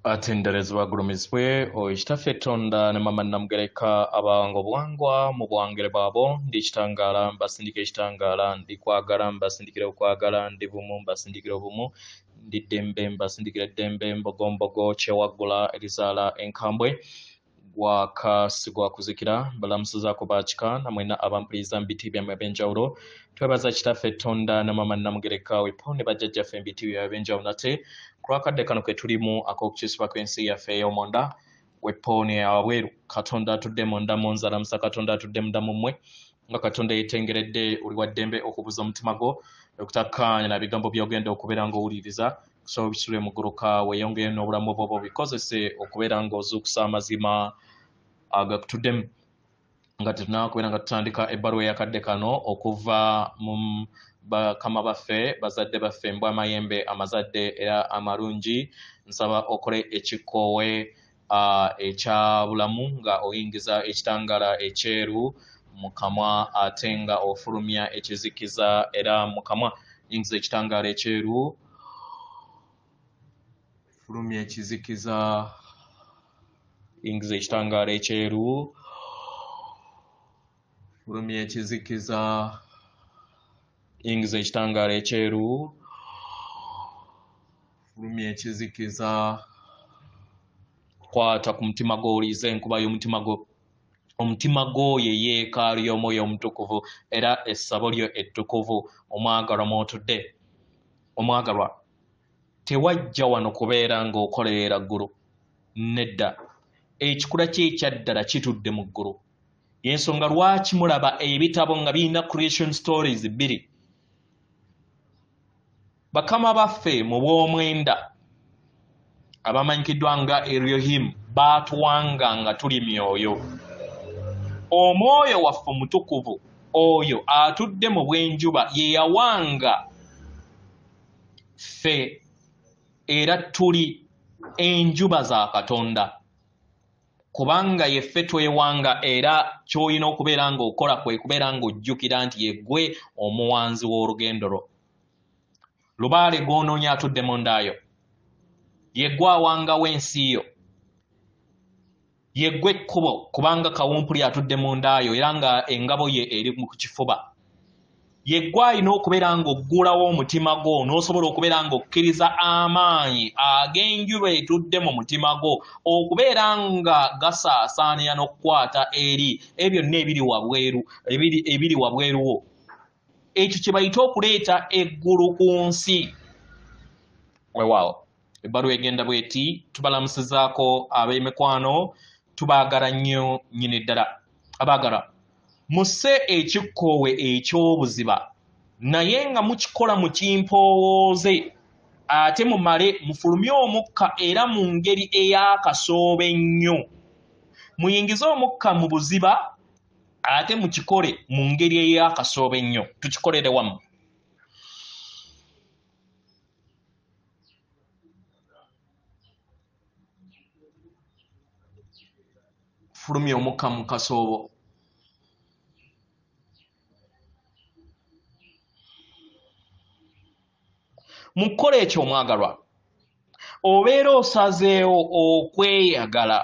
atenderezebwa agulumizibwe ekitaffe Tonda ne mama Namugereka abango bwangwa mu bwangere bwabo ndi ekitangala mbasindika ekitangala ndi kwagala mbasindikira okwagala ndi bumu mbasindikira obumu ndi ddembe mbasindikira eddembe mbogombogo kyewaggula erizaala enkambwe gwakasigwa kuzikira balamusizaako baakika namwena abampuliriza mu biti byammwe eb'enjawulo twebaza kitaffe Tonda ne mama Namugereka weponde bajjajjaffe mu biti byabwe eb'enjawulo nate kulwakadde kano ke tulimu ak'okukyusibwa kw'ensi yaffe ey'omonda wepoone abweru Katonda atudde munda mu nzalamusa Katonda atudde munda mu mmwe nga Katonda yeetengeredde oli wa ddembe okubuza omutima gwo okutakkaanya na bigambo by'ogenda okubeera ng'owuliriza so bisule mu gguluka weeyongere n'obulamu bwo bikozese okubeera ng'ozuukusa amazima agakutuddemu nga tetunakubeera nga tutandika ebbaluwa eyakadde kano okuva mu bakama baffe bazadde baffe mbwa amayembe amazadde era amalungi nsaba okole ekikoowe ekya bulamu nga oyingiza ekitangala ekyeru mu kamwa ate nga ofulumya ekizikiza era mu kamwa yingiza ekitangala ekyeru fulumya ekizikiza yingiza ekitangala ekyeru fulumya ekizikiza yingiza ekitangala ekyeru fulumya ekizikiza kwata ku mutima gwo oliiza enkuba y'omutima gwo omutima gwo ye yeekaalu y'omwoyo omutukuvu era essabo lyo ettukuvu omwagalwa mw'otudde omwagalwa tewajja wano kubeera ng'okolerera ggulu nedda ekikula kye ekyaddala kitudde mu ggulu y'ensonga lwaki mulaba ebitabo nga birina creation stories bbiri bakama baffe mu bw'omwenda abamanyikiddwa nga Elohim baatuwanga nga tuli myoyo omwoyo waffe omutukuvu oyo atudde mu bw'enjuba ye yawanga ffe era tuli enjuba za Katonda kubanga yeffe twewanga era ky'olina okubeera ng'okola kwe kubeera ng'ojjukira nti yeggwe omuwanzi w'olugendo lwo lubaale gw'onoonya atudde mundaayo yeggwe awangawo ensi yo yeggwe ekkubo kubanga kawumpuli atudde mundaayo era nga engabo ye eri mu kifuba yeggwe alina okubeera ng'oggulawo omutima gwo n'osobola okubeera ng'okkiriza amaanyi ag'enjuba etudde mu mutima gwo okubeera nga gasaasaanira n'okukwata eri ebyo byonna ebiri wabweruwo ekyo kye bayita okuleeta eggulu ku nsi weewaawo ebbaluwa egenda bweti tubalamusizaako ab'emikwano tubaagala nnyo nnyini ddala abaagala musse ekikkoowe eky'obuziba naye nga mukikola mu kimpowooze ate mumale mufulumye omukka era mu ngeri ey'akasoobe ennyo muyingize omukka mu buziba ate mukikole mu ngeri ey'akasoobe ennyo tukikolere wamu fulumya omukka mu kasoobo mu kukola ekyo omwagalwa obeera osazeewo okweyagala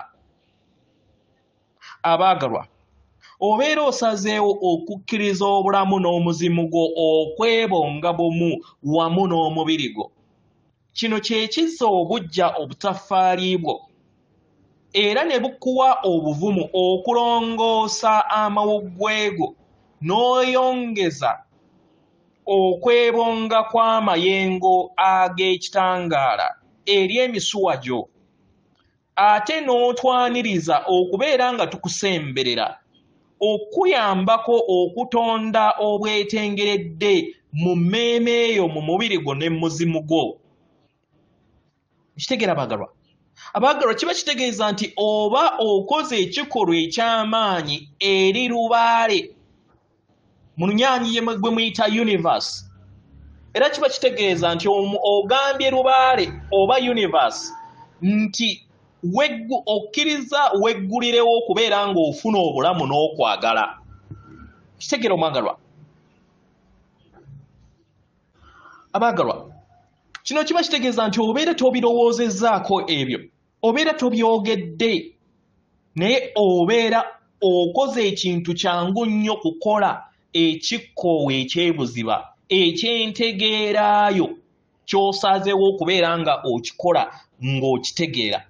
abaagalwa obeera osazeewo okukkiriza obulamu n'omuzimu gwo okwebonga bumu wamu n'omubiri gwo kino kye kizza obujja obutaffaali bwo era ne bukuwa obuvumu okulongoosa amawuggwe go n'oyongeza okwebonga kw'amayengo ag'ekitangaala eri emisuwa gyo ate n'otwaniriza okubeera nga tukusemberera okuyambako okutonda obwetengeredde mu mmeeme eyo mu mubiri gwo ne muzimu gwo kitegeera abaagalwa kiba kitegeeza nti oba okoze ekikolwa eky'amaanyi eri lubaale mu lunyanyi gwe muyita universe era kiba kitegeeza nti ogambye lubaale oba universe nti okkiriza weggulirewo okubeera ng'ofuna obulamu n'okwagala kitegeera omwagalwa abaagalwa kino kiba kitegeeza nti obeera tobirowoozezzaako ebyo obeera tobyogedde naye obeera okoze ekintu kyangu nnyo kukola ekikkoowa ekyebuziba ekyentegeeraayo ky'osazeewo okubeera nga okikola ng'okitegeera.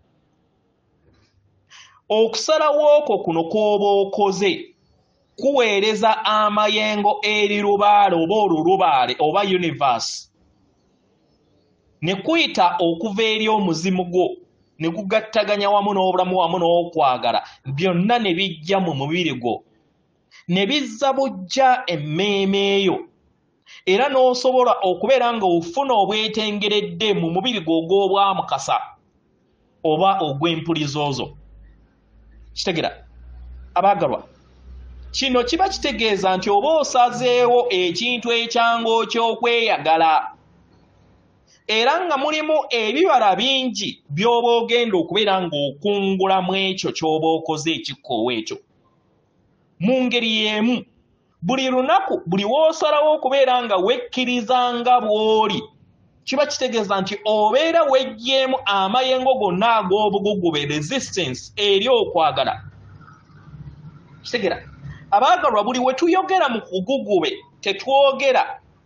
Okusalawo okwo kuno kw'oba okoze kuweereza amayengo eri lubaale oba olulubaale oba universe ne kuyita okuva eri omuzimu gwo ne kugattaganya wamu n'obulamu wamu n'okwagala byonna ne bijja mu mubiri gwo ne bizza bujja emmeeme eyo era n'osobola okubeera nga ofuna obwetengeredde mu mubiri gwo ogw'obwamukasa oba ogw'empulizoozo. Kitegeera abaagalwa, kino kiba kitegeeza nti oba osazeewo ekintu ekyangu ky'okweyagala era nga mulimu ebibala bingi by'oba ogenda okubeera ng'okungulamu ekyo ky'oba okoze ekikkoowa ekyo. Mu ngeri y'emu buli lunaku buli w'osalawo okubeera nga wekkiriza nga bw'oli kiba kitegeeza nti obeera weggyeemu amayengo gonna ag'obugugube resistance eri okwagala. Kitegeera abaagalwa, buli we tuyogera mu kugugube tetwogera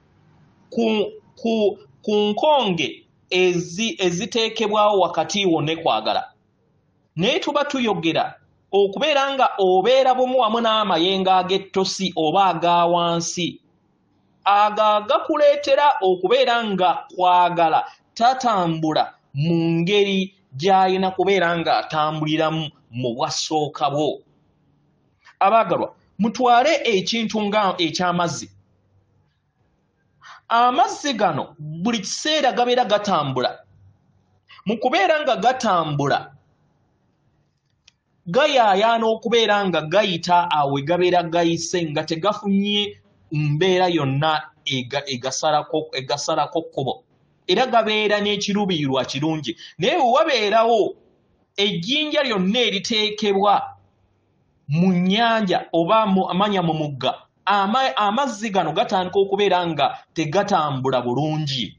ku nkonge eziteekebwawo wakati wo ne kwagala, naye tuba tuyogera okubeera nga obeera bumu wamu n'amayengo ag'ettosi oba aga wansi ago agakuleetera okubeera nga kwagala tatambula mu ngeri gy'alina kubeera ng'atambuliramu mu bwasooka bwo. Abaagalwa, mutwale ekintu nga eky'amazzi. Amazzi gano buli kiseera gabeera gatambula. Mu kubeera nga gatambula gayaayaana okubeera nga gayita awo gabeera gayise nga tegafunye mbeera yonna egasalako kkubo era gabeera n'ekiruubirirwa kirungi. Naye bwe wabeerawo ejjinja lyonna eriteekebwa mu nnyanja oba amanya mu mugga, amazzi gano gatandika okubeera nga tegatambula bulungi.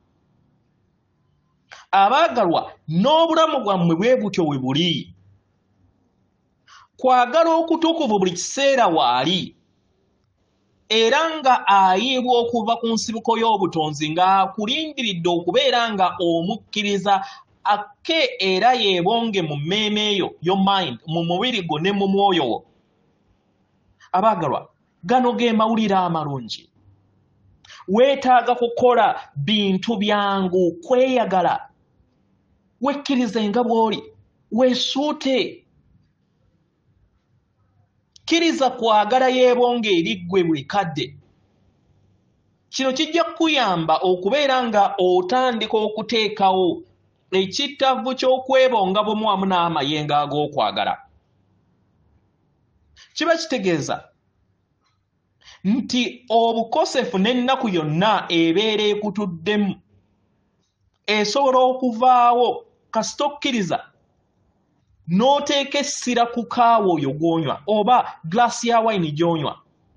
Abaagalwa, n'obulamu bwammwe bwe butyo we buli. Kwagala okutukuvu buli kiseera waali era nga ayiibwa okuva ku nsibuko y'obutonzi ng'akulindiridde okubeera nga omukkiriza akke era yeebonge mu mmeeme eyo yo mind mu mubiri gwo ne mu mwoyo wo. Abaagalwa, gano ge mawulire amalungi. Weetaaga kukola bintu byangu, kweyagala, wekkirize nga bw'oli, weesuute. Kkiriza kwagala yeebonge eri ggwe buli kadde. Kino kijja kukuyamba okubeera nga otandika okuteekawo ekittavu ky'okwebonga bumu wamu n'amayengo ag'okwagala. Kiba kitegeeza nti obukosefu n'ennaku yonna ebeera ekutuddemu esobola okuvaawo kasita okkiriza n'oteeka essira ku kaawa oyo gw'onywa oba giraasi ya wayini gy'onywa.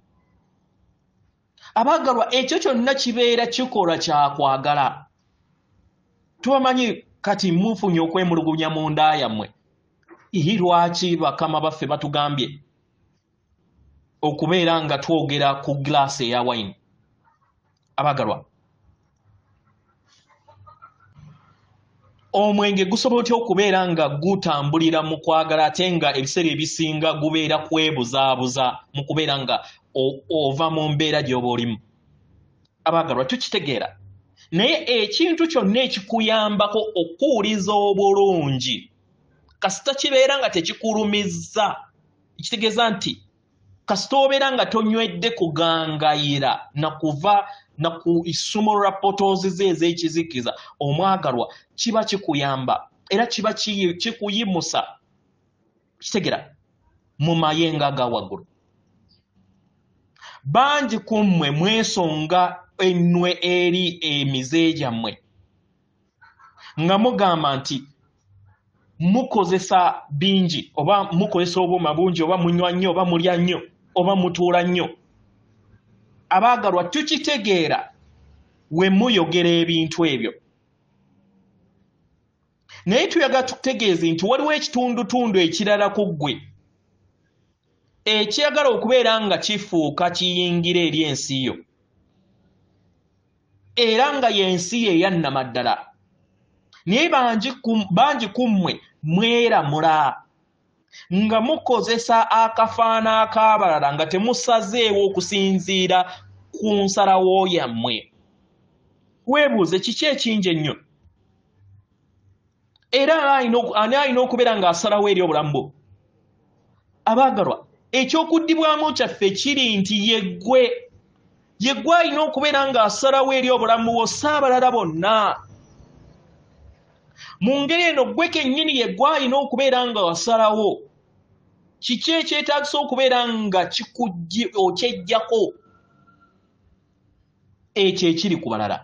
Abaagalwa, ekyo kyonna kibeera kikola kyakwagala. Tubamanyi kati mufunye okwemulugunya mu nda yammwe. Lwaki bakama baffe batugambye okubeera nga twogera ku giraasi eya wayini? Abaagalwa, omwenge gusobola otya okubeera nga gutambulira mu kwagala ate nga ebiseera ebisinga gubeera kwebuzaabuza mu kubeera nga ova mu mbeera gy'oba olimu? Abaagalwa, tukitegeera, naye ekintu kyonna ekikuyambako okuwuliza obulungi kasita kibeera nga tekikulumizza, ekitegeeza nti kasita obeera nga tonywedde kugangayira na kuva na ku issumo lwa potoozi ze ez'ekizikiza, omwagalwa, kiba kikuyamba era kiba kikuyimusa, kitegeera, mu mayengo aga waggulu. Bangi ku mmwe mwesonga ennwe eri emize gyammwe nga mugamba nti mukozesa bingi oba mukozesa obuuma bungi oba munywa nnyo oba mulya nnyo oba mutuula nnyo. Abaagalwa, tukitegeera we muyogera ebintu ebyo. naye tuyagala tutegeeze nti waliwo ekitundutundu ekirala ku ggwe ekiyagala okubeera nga kifuuka kiyingira eri ensi yo era nga y'ensi ye eyannamaddala naye bangi ku mmwe mweramula nga mukozesa akafaana ak'abalala nga temusazeewo okusinziira ku nsalawo yammwe. Weebuuze kiki ekingi ennyo era ani alina okubeera ng'asalawo eri obulamu bwo? Abaagalwa, ekyokuddibwamu kyaffe kiri nti yeggwe alina okubeera ng'asalawo eri obulamu bwo saabalala bonna. Mu ngeri eno ggwe kennyini yeggwe alina okubeera nga wasalawo kiki ekyetaagisa okubeera nga okyejjako ekyo ekiri ku balala.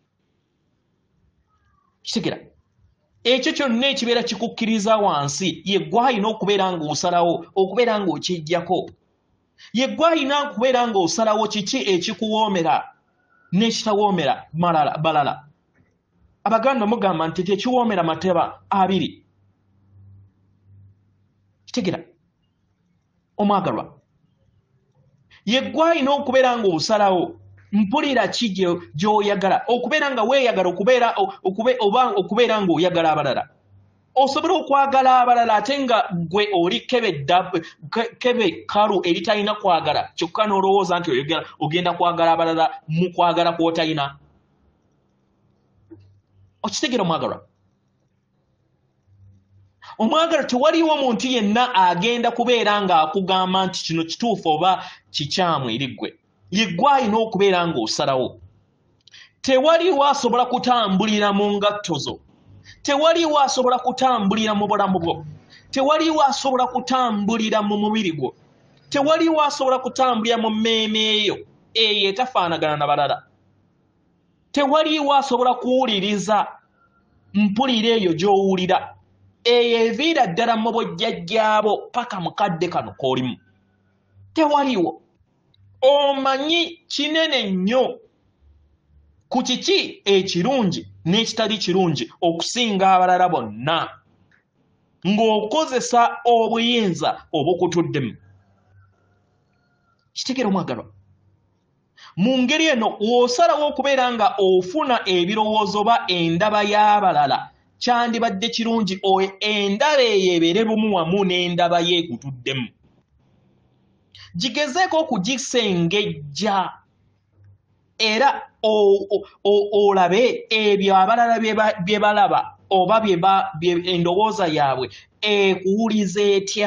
Kitegera ekyo kyonna ekibeera kikukkiriza wansi yeggwe alina okubeera ng'osalawo okubeera ng'okyejjako. Yeggwe alina okubeera ng'osalawo kiki ekikuwoomera n'ekitawoomera balala. Abaganda mugamba nti tekiwoomera mateba abiri. Kitegera omwagalwa, yeggwe alina okubeera ng'osalawo mpulira ki gy'oyagala okubeera nga weeyagala okubeera ng'oyagala abalala. Osobola okwagala abalala ate nga ggwe oli kebe kalu eritalina kwagala kyokka n'olowooza nti ogenda kwagala abalala mu kwagala kw'otalina. Okitegera omwagalwa? Omwagalwa, tewaliwo muntu yenna agenda kubeera ng'akugamba nti kino kituufu oba kikyamu eri ggwe. Yeggwe alina okubeera ng'osalawo. Tewaliwo asobola kutambulira mu ngatto zo. Tewaliwo asobola kutambulira mu bulamu bwo. Tewaliwo asobola kutambulira mu mubiri gwo. Tewaliwo asobola kutambulira mu mmeeme eyo etafaanagana na balala. Tewaliwo asobola kuwuliriza mpulira eyo gy'owulira eyo eviira ddala mu bojjajjaabo paka mukadde kano k'olimu. Tewaliwo. Omanyi kinene nnyo ku kiki ekirungi n'ekitali kirungi okusinga abalala bonna ng'okozesa obuyinza obukutuddemu. Kitegera omwagalwa? Mu ngeri eno osalawo okubeera nga ofuna ebirowoozo oba endaba y'abalala kyandibadde kirungi endaba eyo ebeere bumu wamu n'endaba yeekutuddemu. Gigezeeko okugisengejja era olabe ebyo abalala bye balaba oba endowooza yaabwe ekuwuliza etya.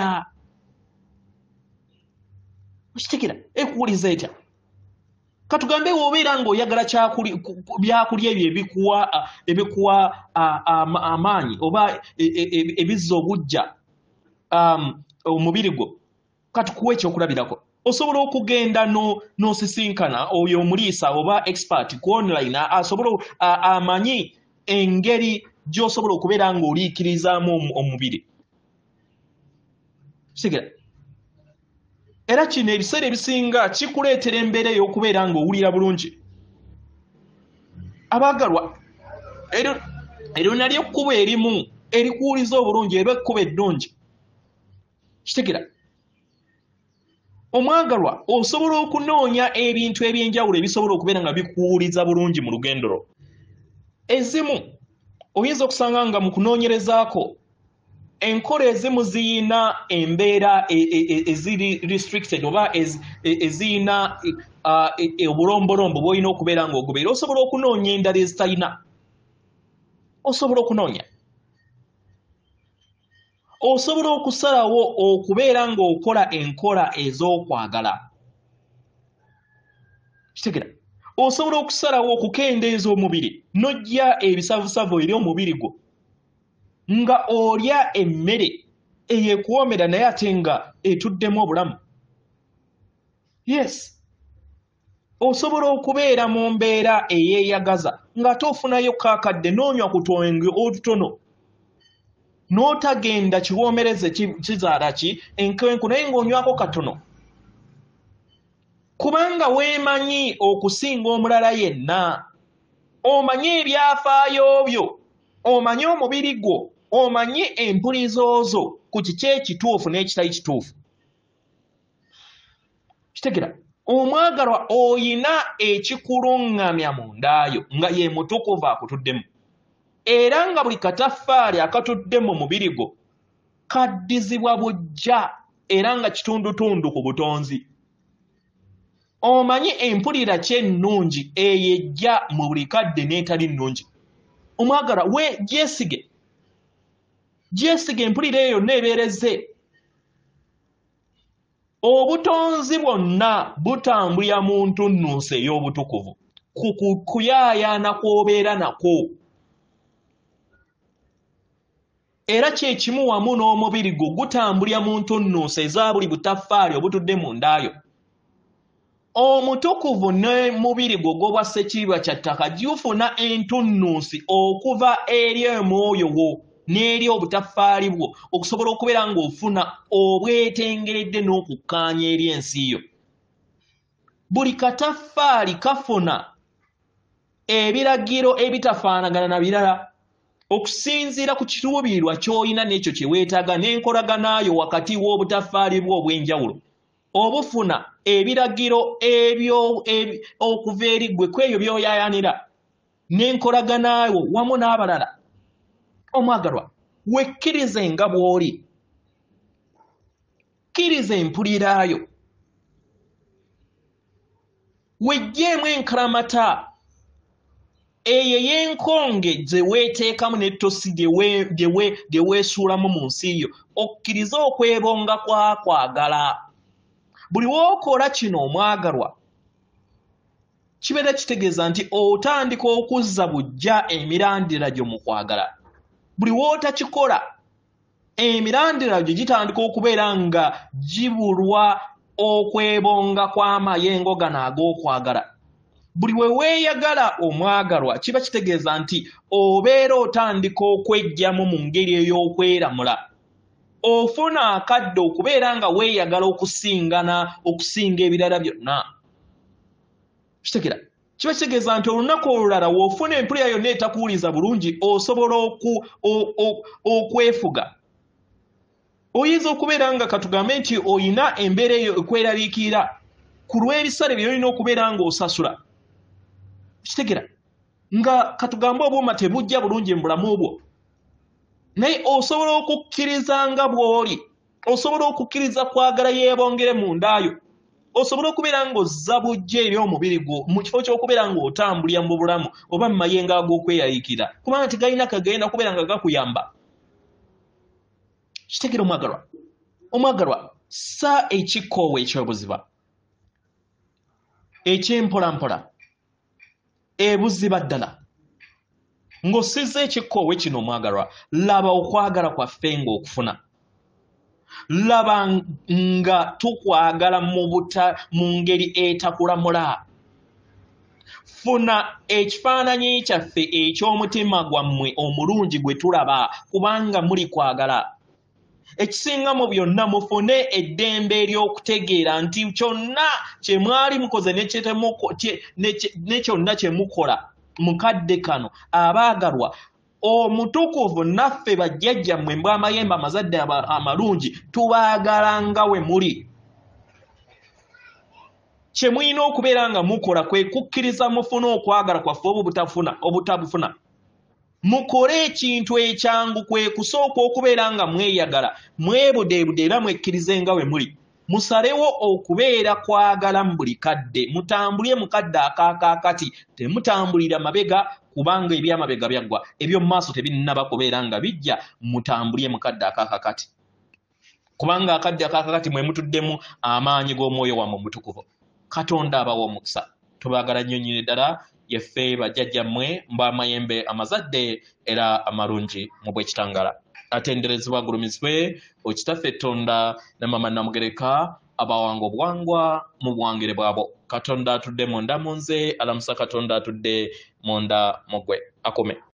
Okitegera? Ekuwuliza etya? Katugambe w'obeera ng'oyagala byakulya ebyo ebikuwa amaanyi oba ebizza obujja omubiri gwo, katukuwa ekyokulabirako. Osobola okugenda n'osisinkana oyo omuliisa oba expert ku online asobola amanyi engeri gy'osobola okubeera ng'oliikirizaamu omubiri. Kitegera? Era kino ebiseera ebisinga kikuleetera embeera ey'okubeera ng'owulira bulungi. Abaagalwa, eryo nalyo ekkubo erimu erikuwuliza obulungi eba ekkubo eddungi. Kitegera? Omwagalwa, osobola okunoonya ebintu eby'enjawulo ebisobola okubeera nga bikuwuliza bulungi mu lugendo lwo. Ezimu oyinza okusanga nga mu kunoonyerezaako enkola ezimu ziyina embeera eziri restricted oba eziyina obulombolombo bw'olina okubeera ng'ogoberera. Osobola okunoonya endala ezitalina. Osobola okunoonya. Osobola okusalawo okubeera ng'okola enkola ez'okwagala. Kitegera? Osobola okusalawo okukendeeza omubiri n'ojja ebisavusavu eri omubiri gwo nga olya emmere eyeekuwoomera naye ate nga etuddemu obulamu. Yes. Osobola okubeera mu mbeera eyeeyagaza ng'ate ofunayo kaakadde n'onywa ku twenge otutono n'otagenda kiwoomereze kizaala ki enkenku naye ng'onywako katono. Kubanga weemanyi okusinga omulala yenna. Omanyi ebyafaayo byo. Omanyi omubiri gwo omanye empulizoozo ku kiki ekituufu n'ekitali kituufu. Kitegera omwagalwa oyina ekikuluŋŋamya mu ndaayo nga ye mutukuvu akutuddemu, era nga buli kataffaali akatudde mu mubiri gwo kaddizibwa bujja era nga kitundutundu ku butonzi. Omanyi empulira ki ennungi eyo ejja mu buli kadde n'etali nnungi. Omwagalwa we gyesige empulira eyo yonna ebeereze. Obutonzi bwonna butambulira mu ntunnunsi ey'obutukuvu ku kuyaayaana kw'obeera nakwo. Era kyekimu wamu n'omubiri gwo gutambulira mu ntunnunsi eza buli butaffaali obutudde mu ndaayo. Omutukuvu n'omubiri gwo gw'obwa Ssekiriba kya ttaka gufuna entunnunsi okuva eri omwoyo wo n'eri obutaffaali bwo okusobola okubeera ng'ofuna obwetengeredde n'okukkaanya eri ensi yo. Buli kataffaali kafuna ebiragiro ebitafaanagana na birala okusinziira ku kiruubirirwa ky'olina n'ekyo kye weetaaga n'enkolaganayo wakati w'obutaffaali bwo obw'enjawulo. Obufuna ebiragiro okuva eri ggwe ku ebyo by'oyaayaanira n'enkolaganayo wamu n'abalala. Omwagalwa wekkirize nga bw'oli, kkiriza empuliraayo, weggyemu enkalamata eyo y'enkonge ze weeteekamu n'ettosi gye weesuulamu mu nsi yo, okkirize okwebonga kwagala. Buli w'okola kino omwagalwa kibeera kitegeeza nti otandika okuzza bujja emirandira gyo mu kwagala. Buli w'otakikola emirandira gyo gitandika okubeera nga gibulwa okwebonga kw'amayengo gano ag'okwagala. Buli we weeyagala omwagalwa kiba kitegeeza nti obeera otandika okweggyamu mu ngeri ey'okweramula. Ofuna akadde okubeera nga weeyagala okusinga ebirala byonna. Kitegera kiba kitegeeza nti olunaku olulala w'ofuna empulira yonna etakuwuliza bulungi osobola okwefuga. Oyinza okubeera nga katugambe nti oyina embeera eyo ekweraliikirira ku lw'ebisale by'olina okubeera ng'osasula. Kitegera nga katugambe obuuma tebujja bulungi mu bulamu bwo, naye osobola okukkiriza nga bw'oli, osobola okukkiriza kwagala yeebongere mu ndaayo, osobola okubeera ng'ozza bujja eri omubiri gwo mu kifo ky'okubeera ng'otambulira mu bulamu oba mu mayengo ag'okweyayikira kubanga tegalina kagenda kubeera nga gakuyamba. Kitegera omwagalwa sa ekikkoowa eky'obuziba eky'empolampola ebuziba ddala ng'ossizza ekikkoowe kino omwagalwa, laba okwagala kwaffe ng'okufuna. Laba nga tukwagala mu ngeri etakulamula. Funa ekifaananyi kyaffe eky'omutima gwammwe omulungi gwe tulaba kubanga muli kwagala. Ekisinga mu byonna mufune eddembe ery'okutegeera nti kyonna kye mwali mukoze ne kyonna kye mukola mu kadde kano abaagalwa omutukuvu naffe bajjajjammwe mbw'amayembe amazadde amalungi tubaagala nga we muli. Kye mulina okubeera nga mukola kwe kukkiriza mufune okwagala kwaffe obutabufuna. Mukole ekintu ekyangu kwe kusooka okubeera nga mweyagala, mwebudeebude era mwekkirize nga we muli. Musalewo okubeera kwagala mu buli kadde, mutambulire mu kadde akaakakati, temutambulira mabega kubanga ebyamabega byaggwa, eby'omu maaso tebinnaba kubeera nga bijja, mutambulire mu kadde akaakakati. Kubanga akadde akaakakati mwe mutuddemu amaanyi g'omwoyo wammwe omutukuvu. Katonda abawa omukisa. Tubaagala nnyo nnyini ddala yaffe bajjajjammwe mbw'amayembe amazadde era amalungi mu bw'ekitangala. Atenderezebwa agulumizibwe okitaffe Tonda ne Mama Namugereka abawanga obuwangwa mu buwangire bwabo. Katonda atudde munda mu nze, alamusa Katonda atudde munda mu ggwe. Akome.